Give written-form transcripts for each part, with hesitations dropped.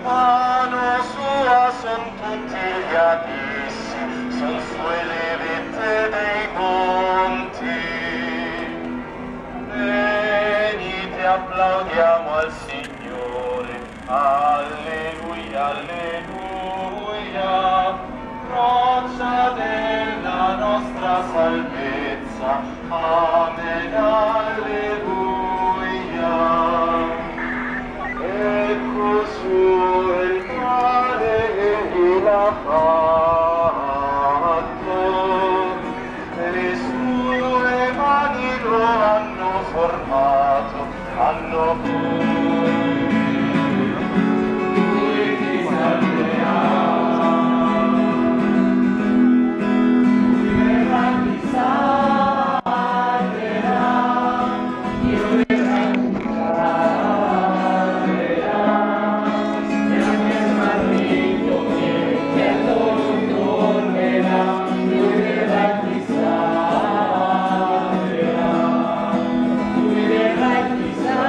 mano sua son tutti gli abissi, son sue le vette dei monti. Venite, applaudiamo al Signore, alleluia, alleluia, roccia della nostra salvezza, amen, alleluia. Ecco su il quale egli l'ha fatto, le sue mani lo hanno formato, hanno lui ti salverà, lui verrà ti salverà, Dio verrà ti salverà, nella mia smarrito che a loro tornerà, lui verrà ti salverà, lui verrà ti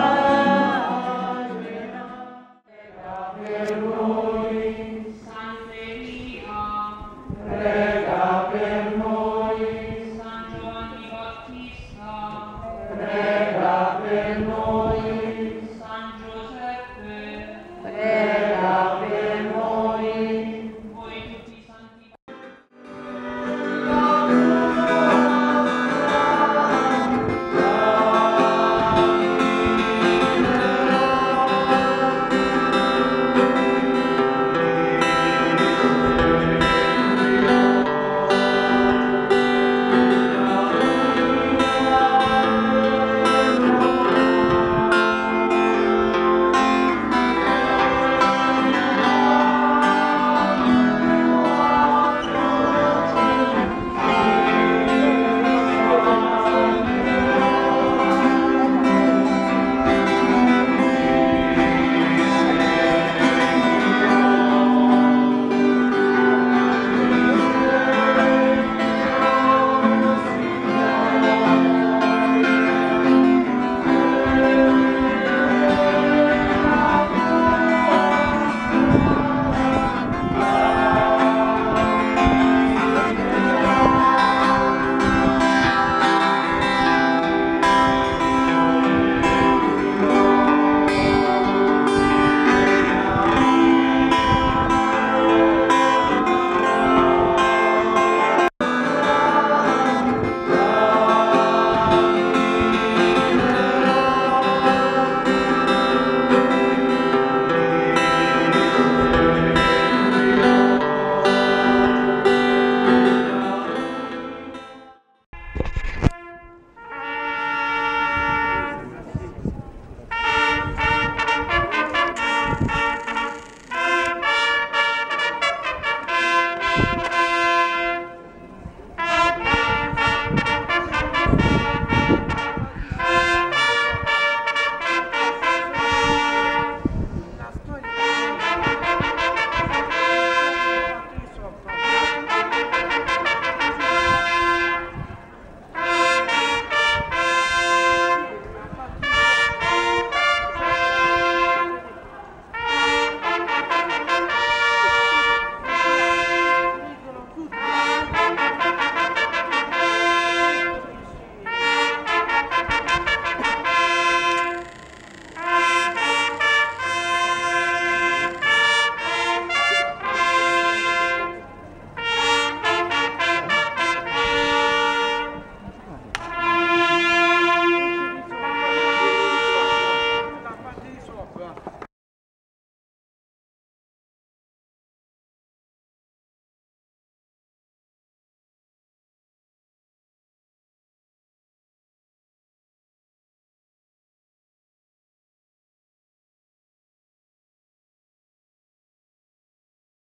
salverà, prega per noi, Sant'Elia, prega per noi, San Giovanni Battista, prega